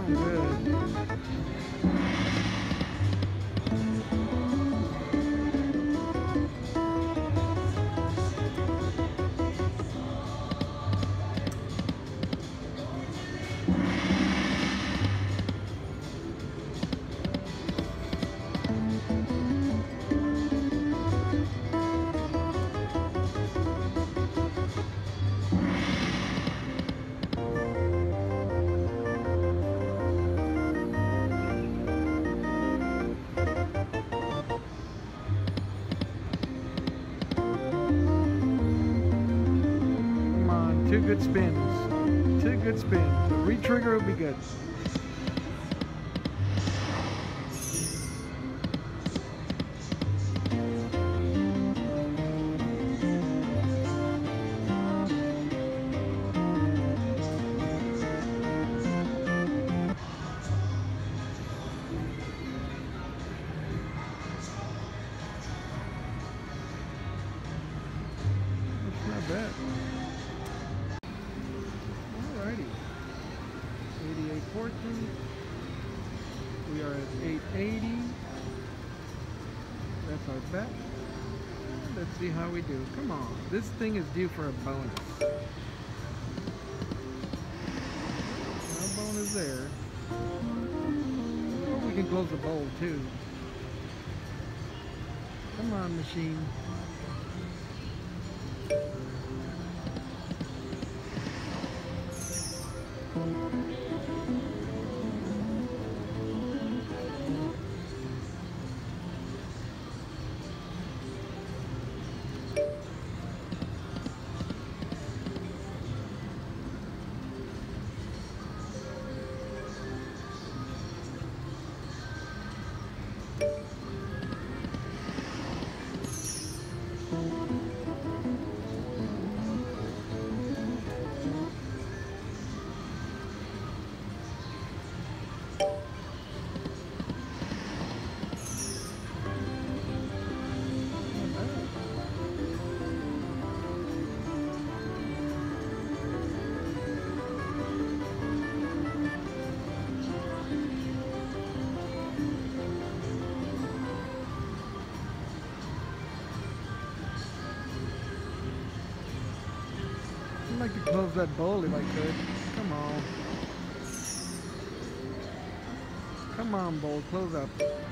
sound good. Come on, 2 good spins. 2 good spins. A re-trigger will be good. That's not bad. Alrighty. 8814. We are at 880. That's our bet. Let's see how we do. Come on. This thing is due for a bonus. No bonus there. Or we can close the bowl too. Come on, machine. I'd like to close that bowl if I could. Come on. Come on, bowl, close up.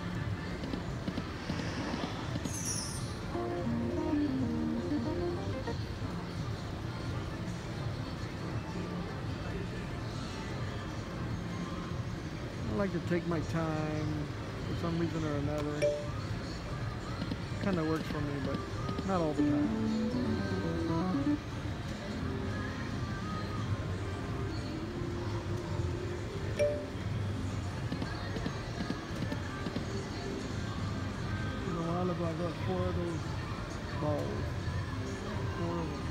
I like to take my time for some reason or another. Kind of works for me, but not all the time. I got 4 of those balls. 4 of them.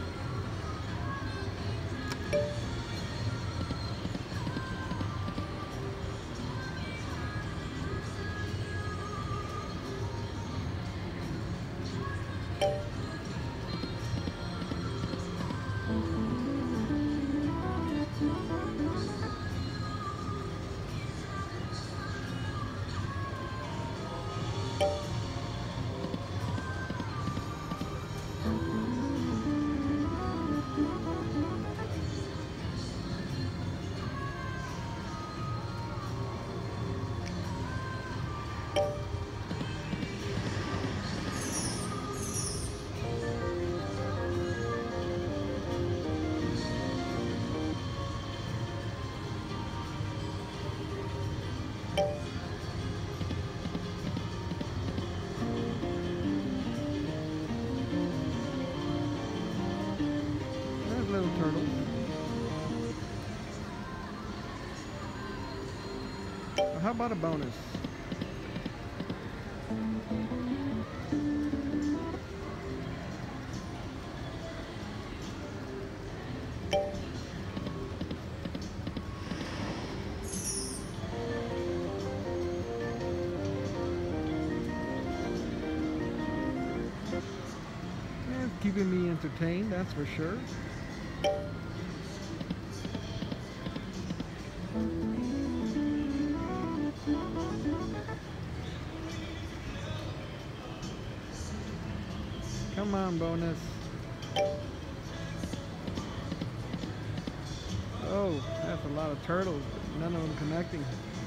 Little turtles. How about a bonus? It's keeping me entertained, that's for sure. Come on, bonus. Oh, that's a lot of turtles, but none of them connecting.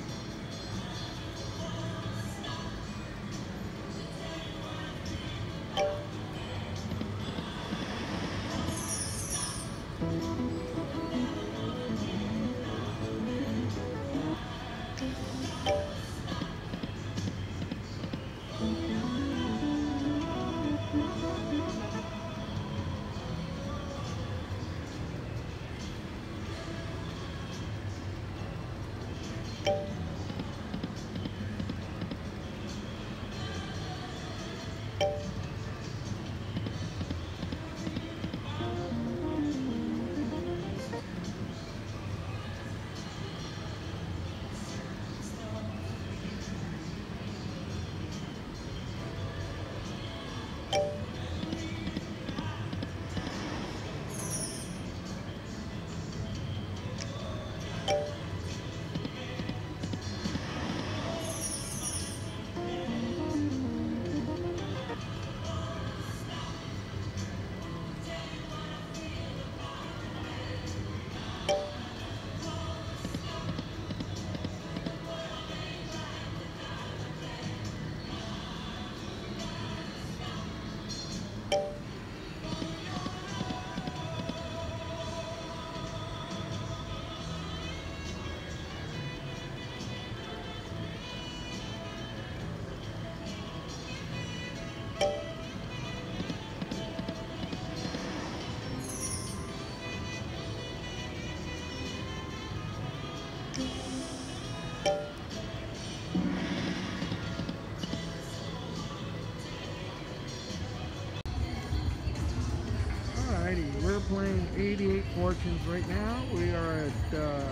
Alrighty, we're playing 88 Fortunes right now. We are at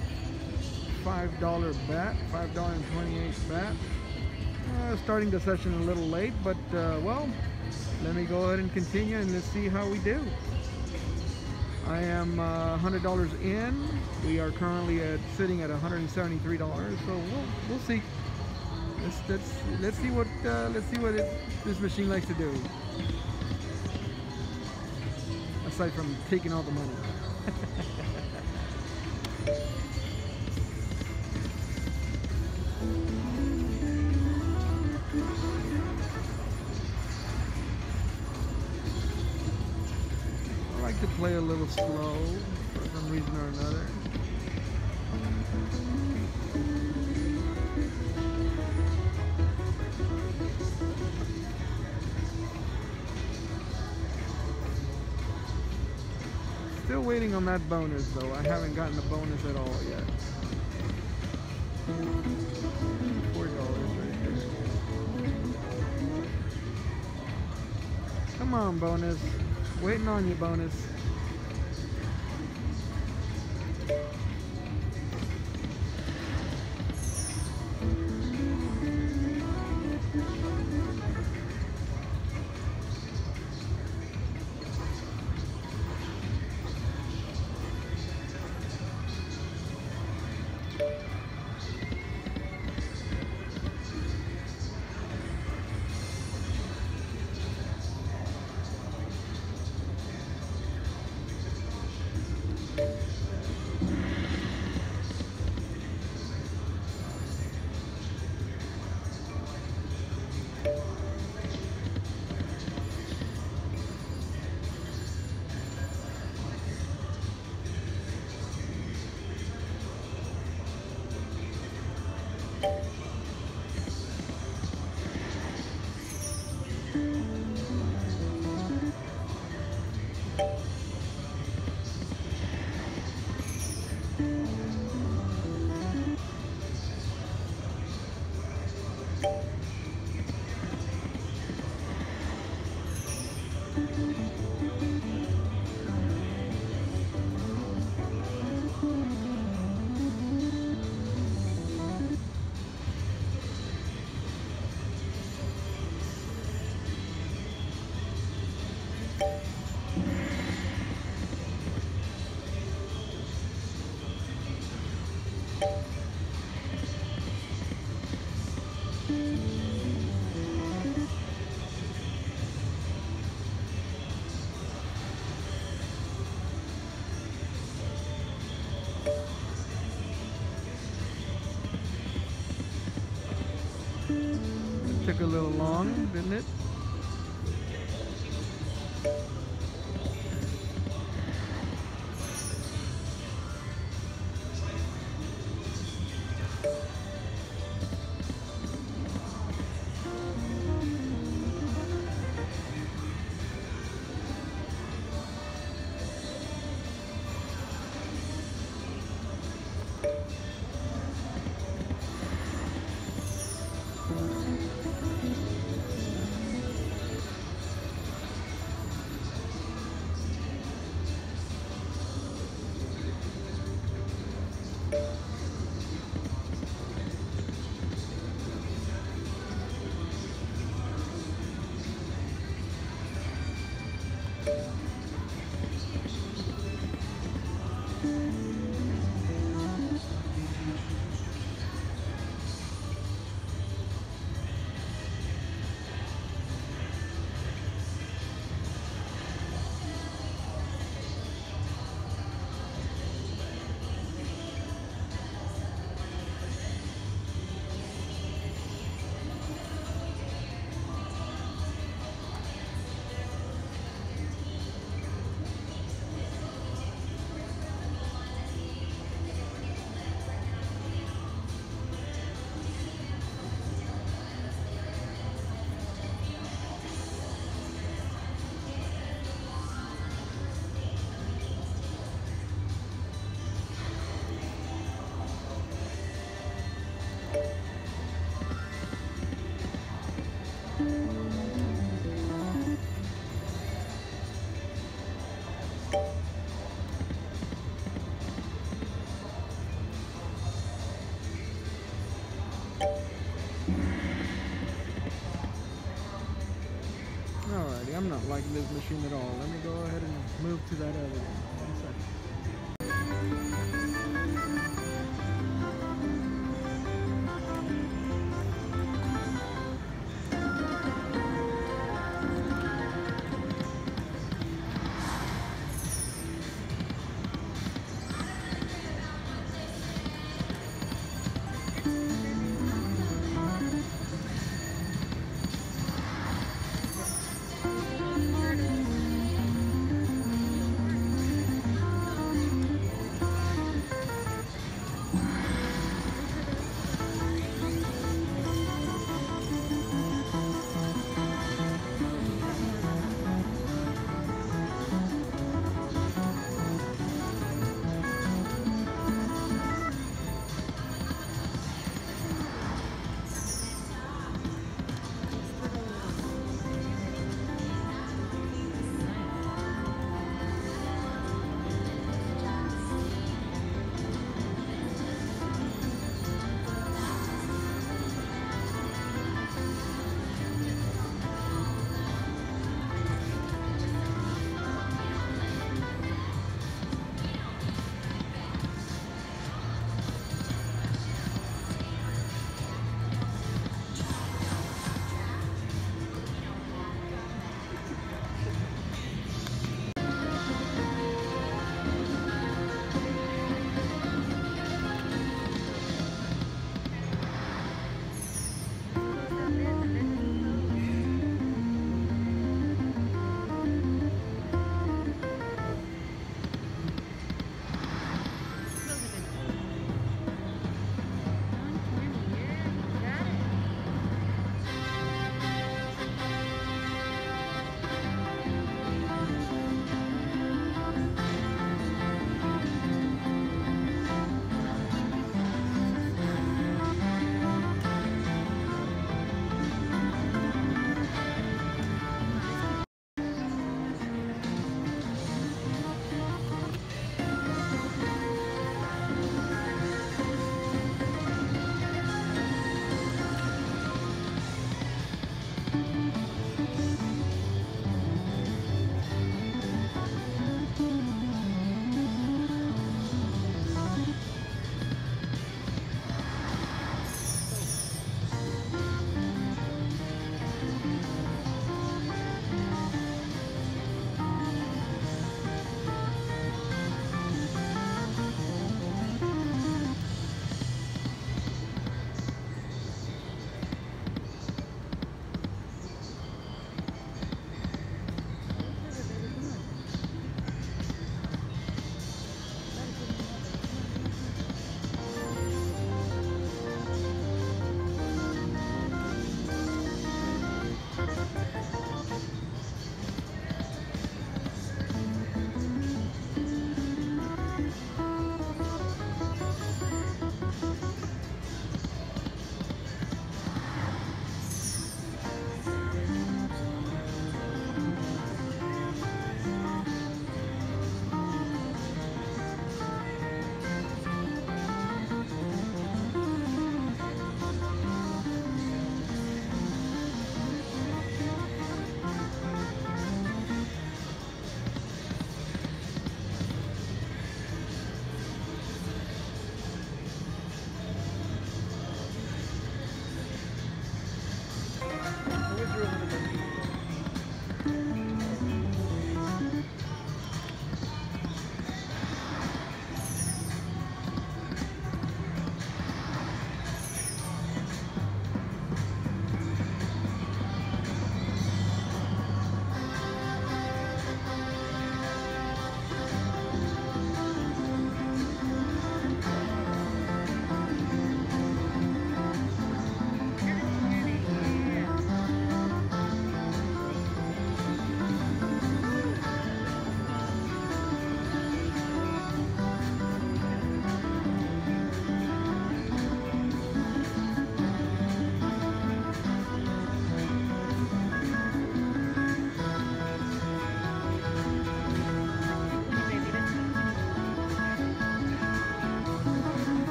$5 bet, $5.28 bet. Starting the session a little late, but well, let me go ahead and continue and let's see how we do. I am $100 in. We are currently sitting at $173, so we'll see. Let's see what this machine likes to do. Aside from taking all the money. I like to play a little slow for some reason or another. Still waiting on that bonus though. I haven't gotten a bonus at all yet. $4 right there. Come on, bonus. Waiting on you, bonus. Took a little long, didn't it? Alrighty, I'm not liking this machine at all. Let me go ahead and move to that other one. 1 second.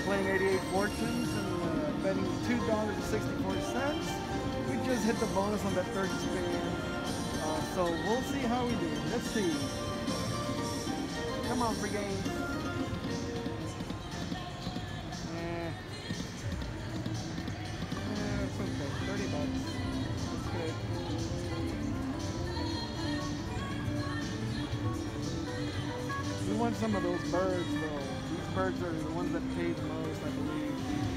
playing 88 Fortunes and betting $2.64. We just hit the bonus on that third spin. So we'll see how we do. Let's see. Come on, free game. It's okay. 30 bucks. That's good. We want some of those birds, though. These birds are the ones that pay the most, I believe.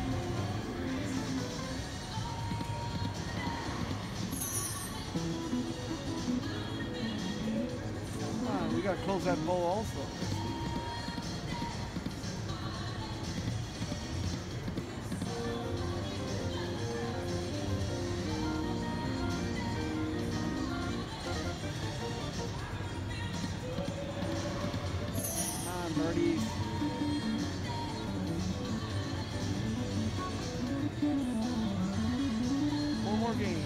Come on, we gotta close that bowl also. Birdies. One more game.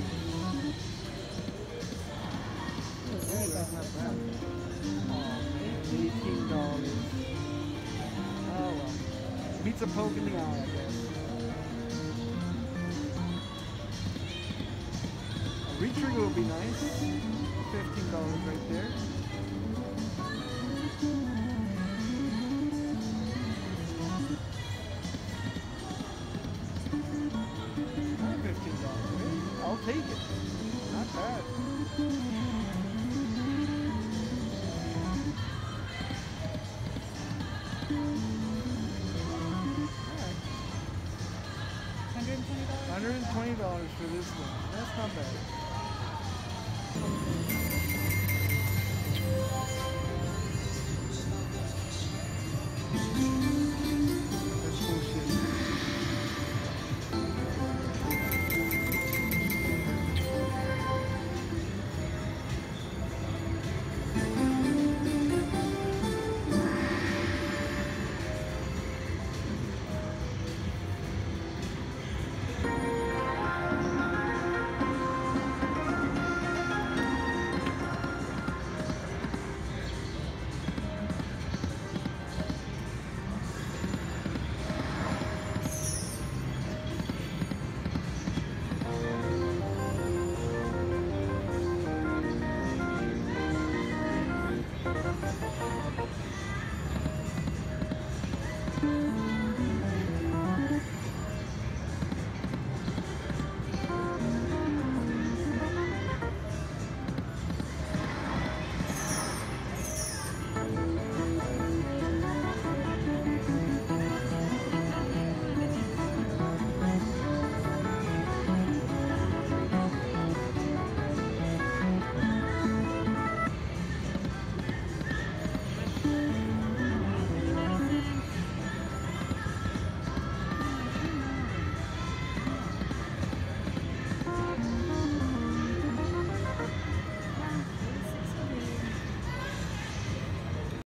Hey, that's not bad. Oh, man, $18. Oh well. Beats a poke in the eye, I guess. A retrigger would be nice. $15 right there. I'll take it. Not bad. $120 for this one. That's not bad.